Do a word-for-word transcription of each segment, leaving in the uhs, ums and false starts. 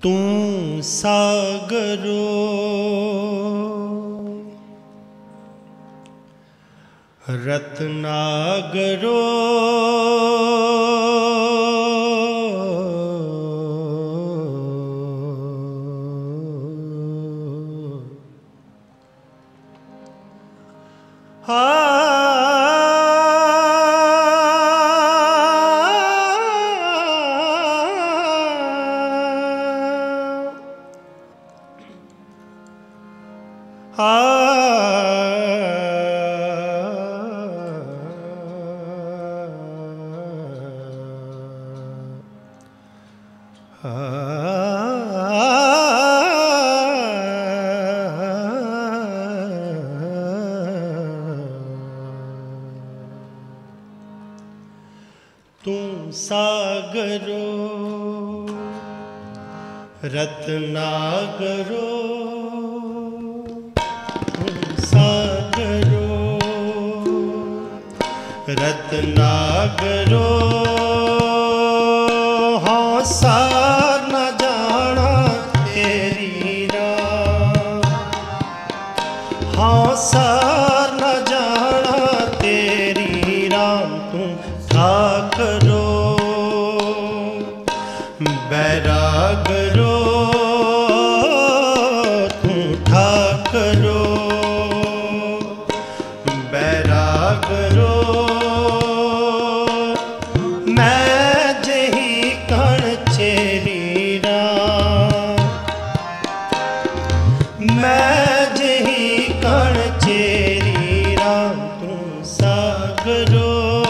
तू सागरो रत्नागरो तू सागरो रत्नागरो सागरो रत्नागरो हाँ सार न जाना तेरी राह, हाँ सार न जाना तेरी राम। तू ठाकरो बैरागरो तू ठाकरो बैरागरो मैं जही कण चेरी राम, मैं जही कण चेरी राम। तू सागरो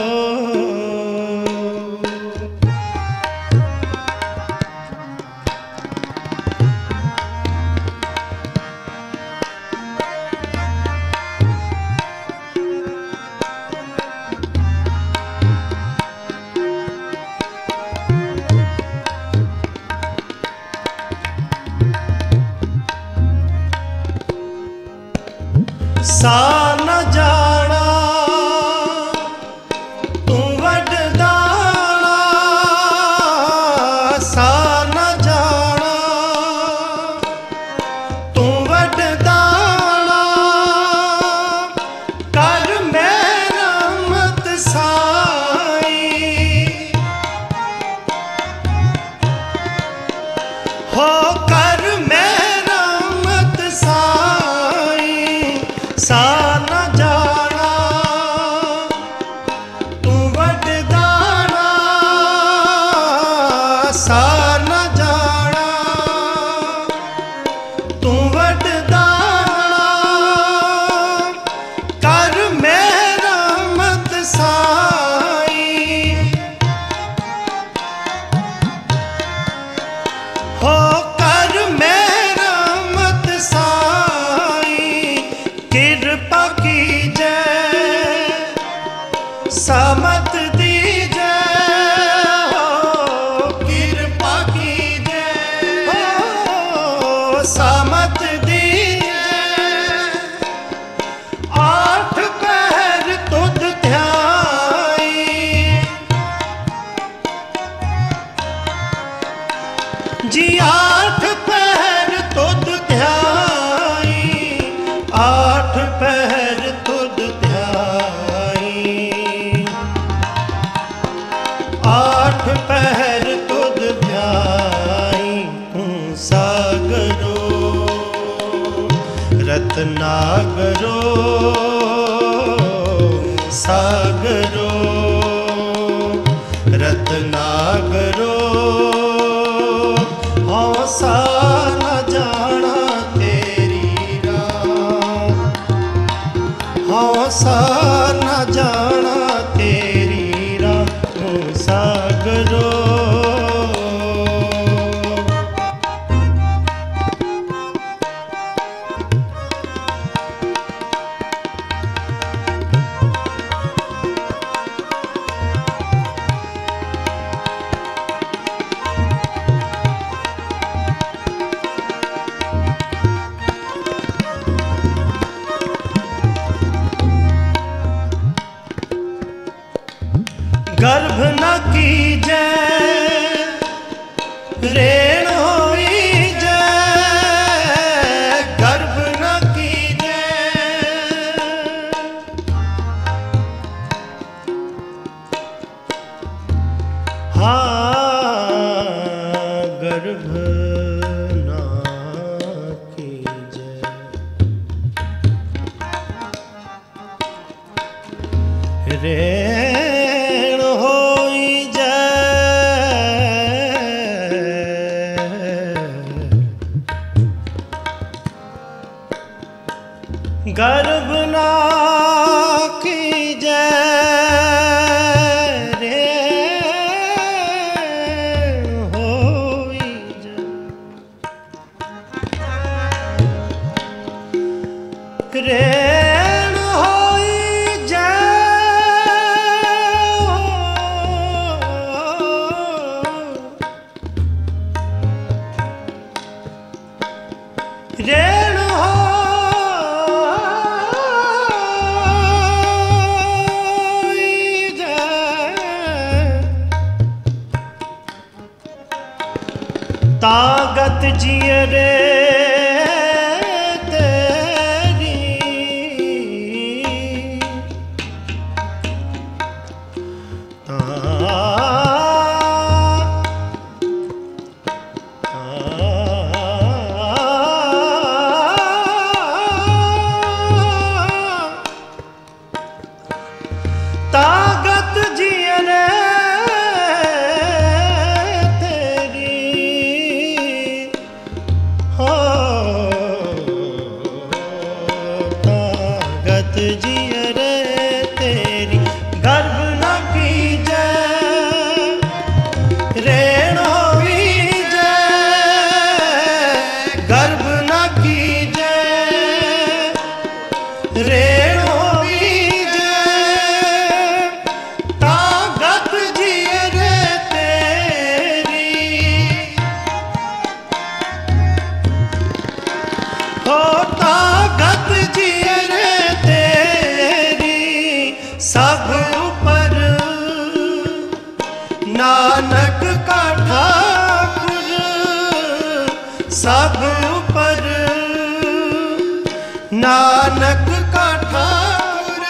सा न जाना तू वडदाना, सा न जाना तू वडदाना। कर मेरा मत साई हो, कर मेरा मत साई। सा न जाना तू वडदाना, सा न जाना तू वडदाना। कर मेरा मत साई हो, कर मेरा मत साई। कृपा कीजे समत दीजे हो, कृपा कीजे हो समत दीजे। आठ पहर तुध ध्याई जी, आठ पहर तुध ध्याई, आठ पहर तुध ध्याई, आठ पहर तुध ध्याई। तू सागरो रत्नागरो सागरो रत्नागरो हाँ सा न जाना तेरी राह, हाँ सा न जाना तेरी राह। तू सागरो गर्भ न कीजे रेण होई गर्भ ना कीजे रे होई जय रेण होई जय रेण ताकत जिय रे तेरी ता, ता, ताकत जिय रे जिय रे तेरी गर्भ न कीजे रेण होई जय गर्भ न कीजे रेण होई जय ताकत जिय रे तेरी हो ताकत जिय रे सब पर नानक का ठाकुर सब पर नानक का ठाकुर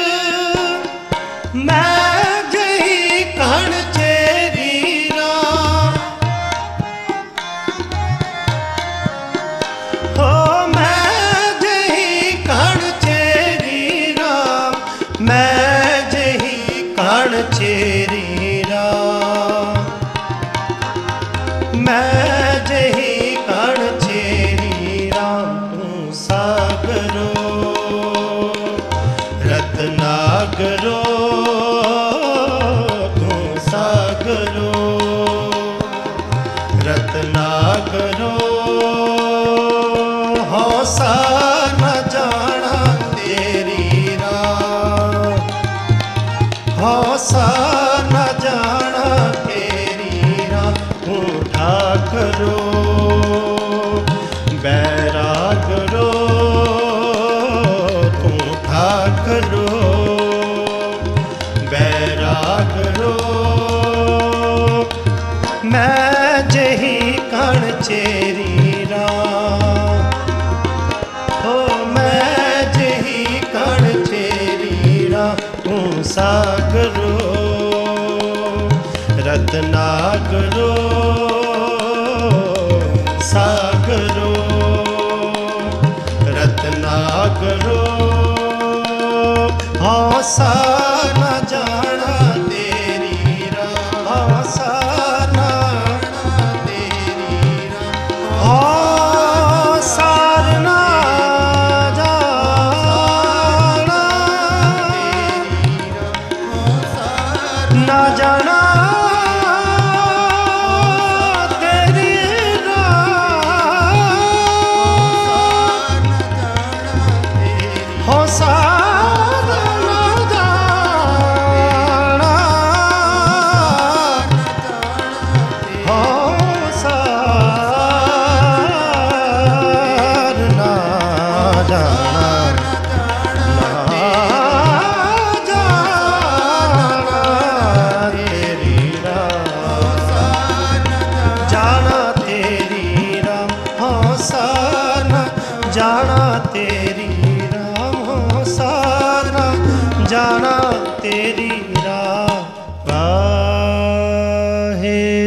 मैं जही कण चेरी राम हो मैं जही कण चेरी राम मैं कण चेरी राम मैं जही कण चेरी राम तू सागरो रत्नागरो तू सागरो रत्नागरो हौसा न जाना तेरी राम हौसा न जाना तेरी राम तू ठाकरो बैरागरो तू ठाकरो बैरागरो मैं जही कण चेरी राम हो मैं जही कण चेरी राम तू सागरो रत्नागरो सागरो रत्नागरो हौसा न जाना तेरी राम हौसा न जाना तेरी राम हौसा न जाना न जाना तेरी राम हौसा न जाना हौसा न जाना जाना तेरी राम हौसा न जाना तेरी राम वाहे।